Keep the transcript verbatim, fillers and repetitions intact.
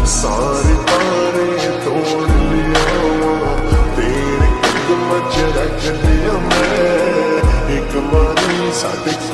सारे तारे तोड़ लिया तेरे कदम च रख दिया मैं एक बारी साडे